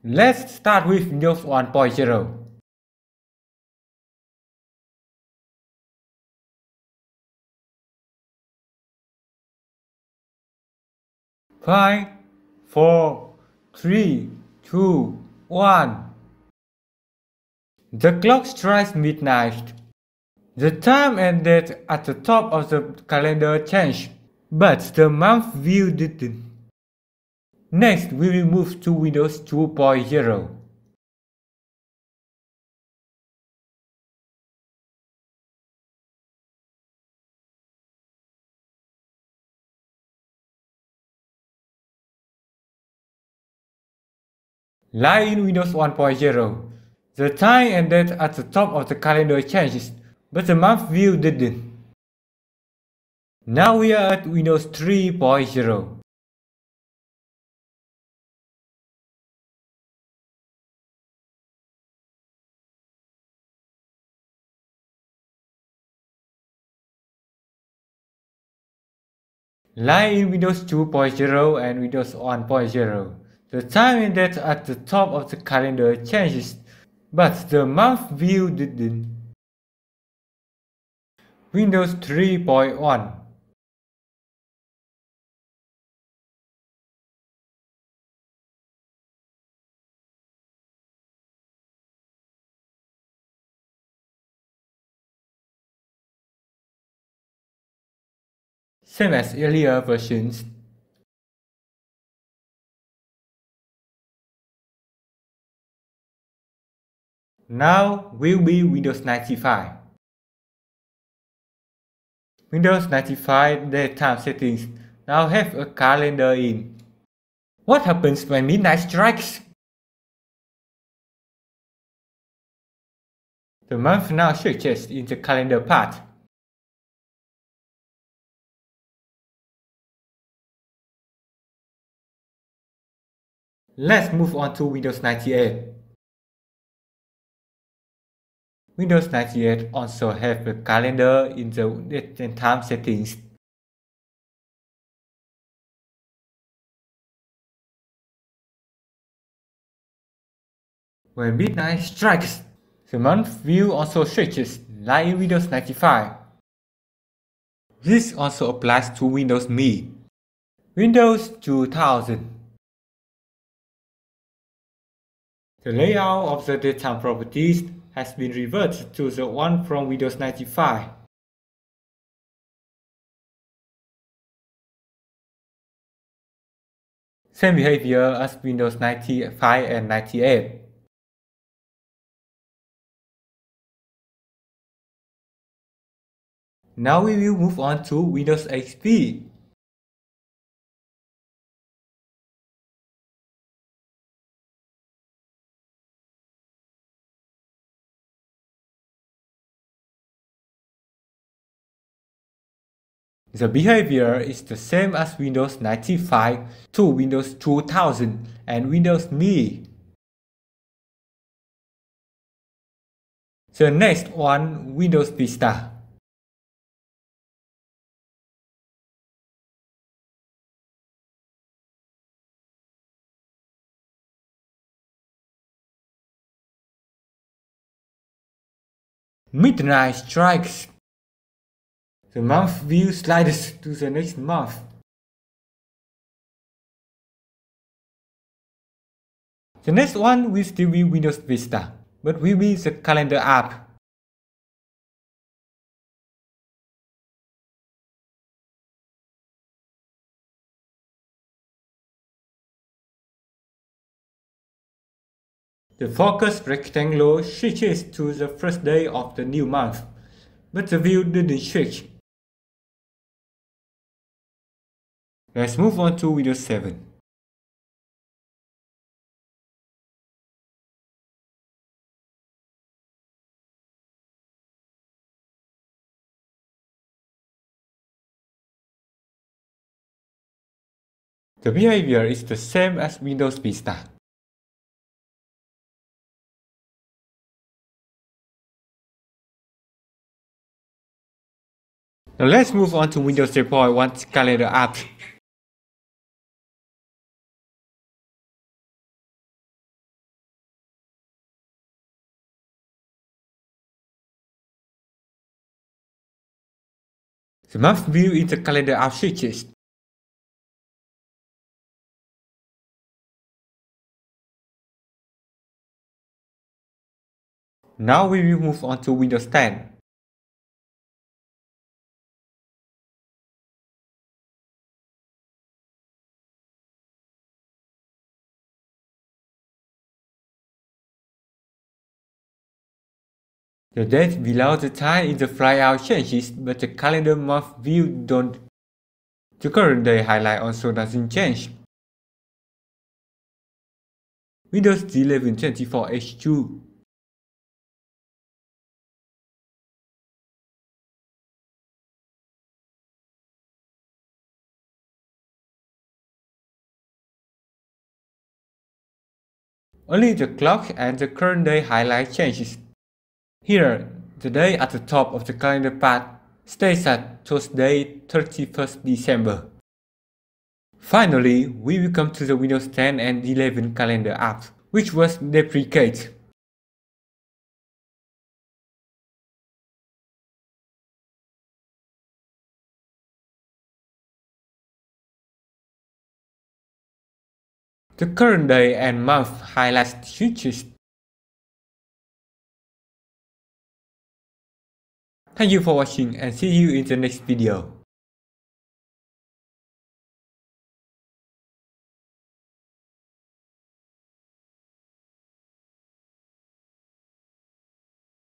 Let's start with Windows 1.0. Five, four, three, two, one. The clock strikes midnight. The time and date at the top of the calendar changed, but the month view didn't. Next, we will move to Windows 2.0. Like in Windows 1.0, the time and date at the top of the calendar changes, but the month view didn't. Now we are at Windows 3.0. Like in Windows 2.0 and Windows 1.0, the time and date at the top of the calendar changes, but the month view didn't. Windows 3.1. Same as earlier versions. Now will be Windows 95. Windows 95 daytime settings now have a calendar in. What happens when midnight strikes? The month now switches in the calendar path. Let's move on to Windows 98. Windows 98 also have a calendar in the date and time settings. When midnight strikes, the month view also switches like in Windows 95. This also applies to Windows Me. Windows 2000. The layout of the daytime properties has been reverted to the one from Windows 95. Same behavior as Windows 95 and 98. Now we will move on to Windows XP. The behavior is the same as Windows 95 to Windows 2000 and Windows Me. The next one, Windows Vista. Midnight strikes. The month view slides to the next month. The next one will still be Windows Vista, but will be the calendar app. The focus rectangle switches to the first day of the new month, but the view didn't switch. Let's move on to Windows 7. The behavior is the same as Windows Vista. Now let's move on to Windows 3.1 calendar app. The month view in the calendar app switches. Now we will move on to Windows 10. The date below the time in the flyout changes, but the calendar month view don't. The current day highlight also doesn't change. Windows 11 24H2. Only the clock and the current day highlight changes. Here, the day at the top of the calendar path stays at Thursday 31st December. Finally, we will come to the Windows 10 and 11 calendar app, which was deprecated. The current day and month highlight switches. Thank you for watching and see you in the next video.